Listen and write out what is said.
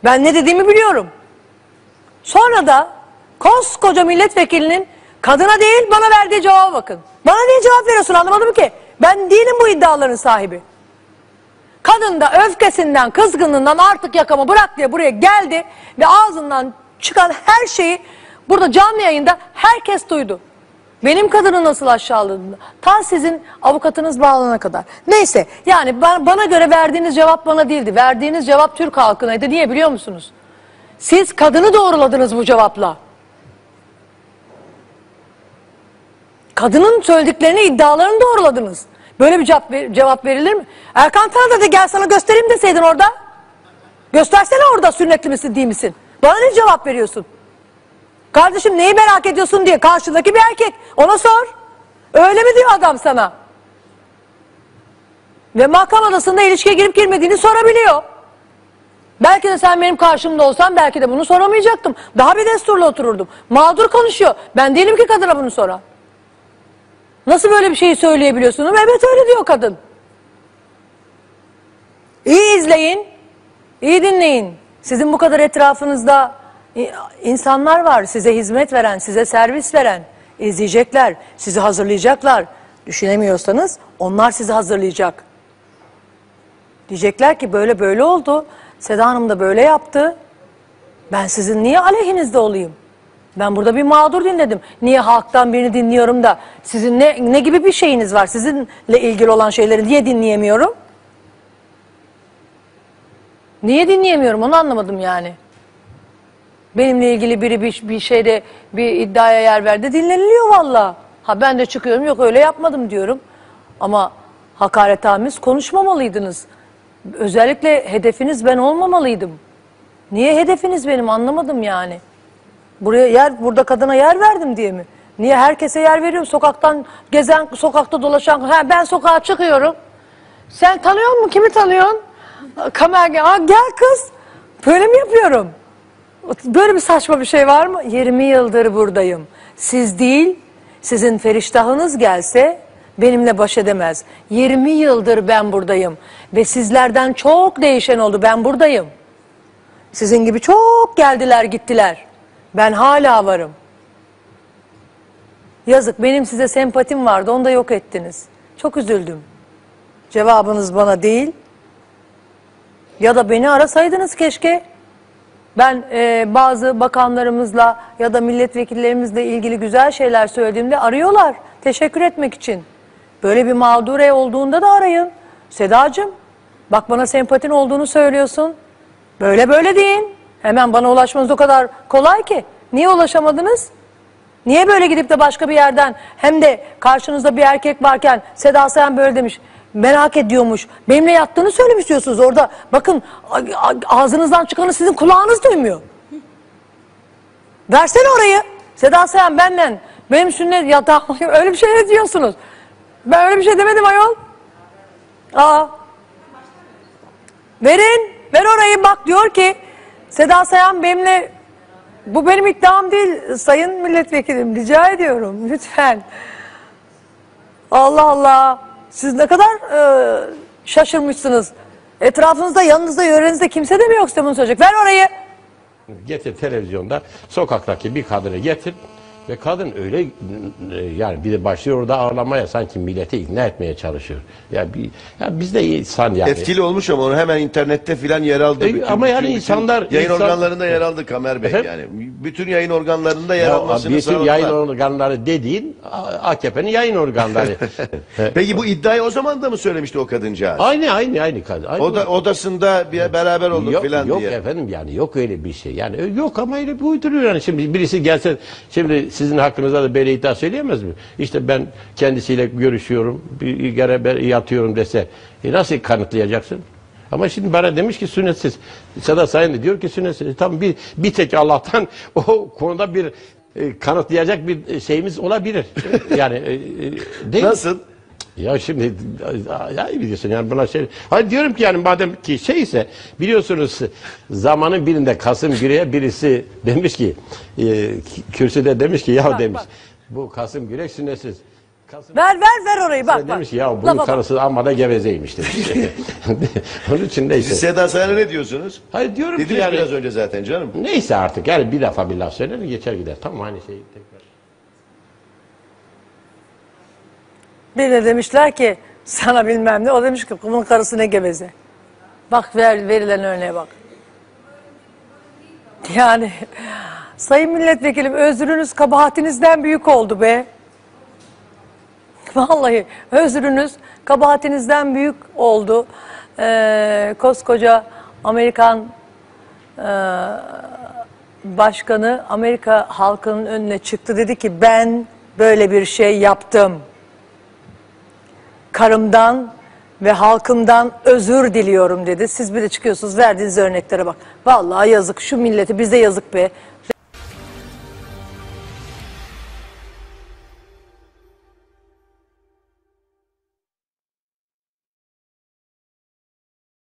Ben ne dediğimi biliyorum. Sonra da koskoca milletvekilinin kadına değil bana verdiği cevaba bakın. Bana niye cevap veriyorsun anlamadım ki. Ben değilim bu iddiaların sahibi. Kadın da öfkesinden, kızgınlığından artık yakamı bırak diye buraya geldi ve ağzından çıkan her şeyi burada canlı yayında herkes duydu. Benim kadını nasıl aşağıladığını, ta sizin avukatınız bağlanana kadar. Neyse yani bana göre verdiğiniz cevap bana değildi. Verdiğiniz cevap Türk halkınaydı. Niye biliyor musunuz? Siz kadını doğruladınız bu cevapla. Kadının söylediklerini, iddialarını doğruladınız. Böyle bir cevap verilir mi? Erkan Tanrı da gel sana göstereyim deseydin orada. Göstersene orada sünnetli misin değil misin? Bana ne cevap veriyorsun? Kardeşim neyi merak ediyorsun diye karşındaki bir erkek. Ona sor. Öyle mi diyor adam sana? Ve mahkeme odasında ilişkiye girip girmediğini sorabiliyor. Belki de sen benim karşımda olsan belki de bunu soramayacaktım. Daha bir desturla otururdum. Mağdur konuşuyor. Ben değilim ki kadına bunu soran. Nasıl böyle bir şeyi söyleyebiliyorsun? Evet öyle diyor kadın. İyi izleyin, iyi dinleyin. Sizin bu kadar etrafınızda insanlar var. Size hizmet veren, size servis veren. İzleyecekler, sizi hazırlayacaklar. Düşünemiyorsanız onlar sizi hazırlayacak. Diyecekler ki böyle böyle oldu. Seda Hanım da böyle yaptı. Ben sizin niye aleyhinizde olayım? Ben burada bir mağdur dinledim. Niye halktan birini dinliyorum da sizin ne gibi bir şeyiniz var? Sizinle ilgili olan şeyleri niye dinleyemiyorum? Niye dinleyemiyorum onu anlamadım yani. Benimle ilgili biri bir şeyde bir iddiaya yer verdi dinleniliyor valla. Ha ben de çıkıyorum yok öyle yapmadım diyorum. Ama hakaretamiz konuşmamalıydınız. Özellikle hedefiniz ben olmamalıydım. Niye hedefiniz benim anlamadım yani. Burada kadına yer verdim diye mi? Niye herkese yer veriyorum? Sokaktan gezen, sokakta dolaşan. Ben sokağa çıkıyorum. Sen tanıyor musun? Kimi tanıyorsun? Gel kız. Böyle mi yapıyorum? Böyle bir saçma bir şey var mı? 20 yıldır buradayım. Siz değil, sizin feriştahınız gelse benimle baş edemez. 20 yıldır ben buradayım. Ve sizlerden çok değişen oldu. Ben buradayım. Sizin gibi çok geldiler gittiler. Ben hala varım. Yazık benim size sempatim vardı onu da yok ettiniz. Çok üzüldüm. Cevabınız bana değil. Ya da beni arasaydınız keşke. Ben bazı bakanlarımızla ya da milletvekillerimizle ilgili güzel şeyler söylediğimde arıyorlar. Teşekkür etmek için. Böyle bir mağdure olduğunda da arayın. Sedacığım bak bana sempatin olduğunu söylüyorsun. Böyle böyle deyin. Hemen bana ulaşmanız o kadar kolay ki. Niye ulaşamadınız? Niye böyle gidip de başka bir yerden hem de karşınızda bir erkek varken Seda Sayan böyle demiş. Merak ediyormuş. Benimle yattığını söylemiş diyorsunuz orada. Bakın ağzınızdan çıkanı sizin kulağınız duymuyor. Versene orayı. Seda Sayan benden. Benim sünnet yatağı öyle bir şey ne diyorsunuz? Ben öyle bir şey demedim ayol. Verin. Ver orayı bak diyor ki Seda Sayan benimle bu benim iddiam değil sayın milletvekilim rica ediyorum lütfen. Allah Allah siz ne kadar şaşırmışsınız. Etrafınızda yanınızda yörenizde kimse de mi yok size bunu söyleyecek? Ver orayı. Getir televizyonda sokaktaki bir kadını getir ve kadın öyle yani bir de başlıyor orada ağlamaya sanki milleti ikna etmeye çalışıyor. Ya biz de insan yani. Etkili olmuş ama onu hemen internette filan yer aldı. Ama yani insanlar yayın organlarında yer aldı Kamer Bey efendim? Yani. Bütün yayın organlarında yer almasını bütün yayın organları dediğin AKP'nin yayın organları. Peki bu iddiayı o zaman da mı söylemişti o kadıncağız? Aynı kadın. Odasında beraber olduk filan diye. Yok efendim yani yok öyle bir şey. Yani yok ama öyle bir uyduruyor yani. Şimdi birisi gelse şimdi sizin hakkınızda da böyle iddia söyleyemez mi? İşte ben kendisiyle görüşüyorum, bir beraber yatıyorum dese nasıl kanıtlayacaksın? Ama şimdi bana demiş ki sünnetsiz. Seda Sayan da diyor ki sünnetsiz. Tam bir tek Allah'tan o konuda bir kanıtlayacak bir şeyimiz olabilir. Yani değil nasıl? Ya şimdi ya biliyorsun yani buna şey. Hayır diyorum ki yani madem ki şeyse biliyorsunuz zamanın birinde Kasım Gürek'e birisi demiş ki kürsüde demiş ki ya demiş bu Kasım Gürek sünnetsiz. Ver orayı bak bak. Demiş ya bunun Lafa bak. karısı amma da gevezeymiş demiş. Onun için neyse. Siz Seda Sayan'a ne diyorsunuz? Hayır diyorum ki Dediniz yani biraz önce zaten canım. neyse artık yani bir defa bir laf söyler geçer gider. Tamam aynı şey tekrar. Bir de demişler ki sana bilmem ne. O demiş ki bunun karısı ne geveze. Bak verilen örneğe bak. Yani sayın milletvekilim özrünüz kabahatinizden büyük oldu be. Vallahi özrünüz kabahatinizden büyük oldu. Koskoca Amerikan başkanı Amerika halkının önüne çıktı. Dedi ki ben böyle bir şey yaptım. Karımdan ve halkımdan özür diliyorum dedi. Siz bir de çıkıyorsunuz verdiğiniz örneklere bak. Vallahi yazık şu milleti bize yazık be.